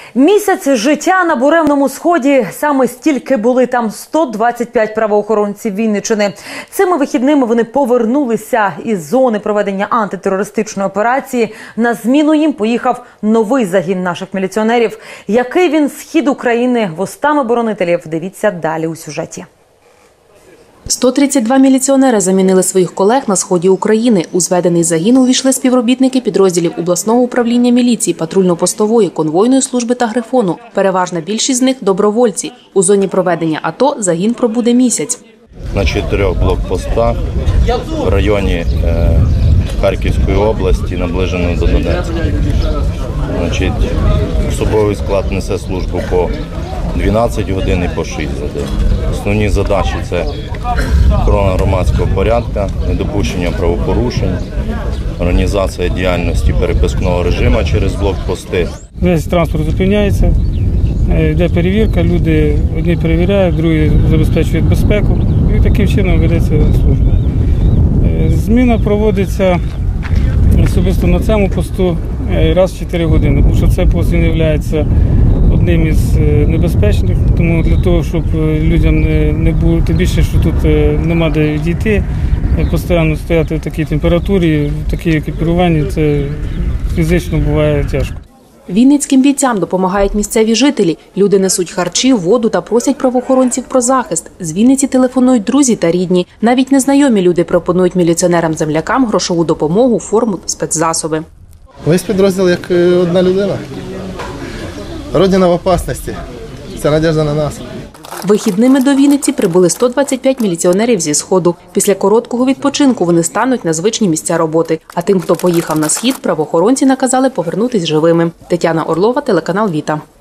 Місяць життя на Буремному Сході. Саме стільки були там 125 правоохоронців Вінниччини. Цими вихідними вони повернулися із зони проведення антитерористичної операції. На зміну їм поїхав новий загін наших міліціонерів. Який він схід України вустами боронителів, дивіться далі у сюжеті. 132 міліціонери замінили своїх колег на сході України. У зведений загін увійшли співробітники підрозділів обласного управління міліції, патрульно-постової, конвойної служби та Грифону. Переважна більшість з них – добровольці. У зоні проведення АТО загін пробуде місяць. На 4 блокпостах в районі Харківської області, наближено до Донецька. Особовий склад несе службу по 12 годин і по 6 годин. Основні задачі – це охорона громадського порядку, недопущення правопорушень, організація діяльності перепискного режиму через блокпости. Весь транспорт зупиняється, йде перевірка, люди одні перевіряють, другі забезпечують безпеку і таким чином ведеться служба. Зміна проводиться особисто на цьому посту раз в 4 години, тому що цей пост є одним із небезпечних, тому для того, щоб людям не було, тим більше, що тут нема де відійти, постійно стояти в такій температурі, в такій екіпіруванні, це фізично буває тяжко. Вінницьким бійцям допомагають місцеві жителі. Люди несуть харчі, воду та просять правоохоронців про захист. З Вінниці телефонують друзі та рідні. Навіть незнайомі люди пропонують міліціонерам-землякам грошову допомогу, форму, спецзасоби. Весь підрозділ як одна людина. Родина в опасності. Це надіжда на нас. Вихідними до Вінниці прибули 125 міліціонерів зі Сходу. Після короткого відпочинку вони стануть на звичні місця роботи. А тим, хто поїхав на Схід, правоохоронці наказали повернутись живими. Тетяна Орлова, телеканал «Віта».